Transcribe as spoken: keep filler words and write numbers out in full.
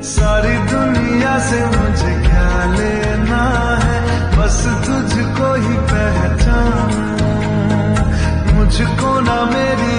सारी दुनिया से मुझे क्या लेना है, बस तुझको ही पहचान, मुझको ना मेरी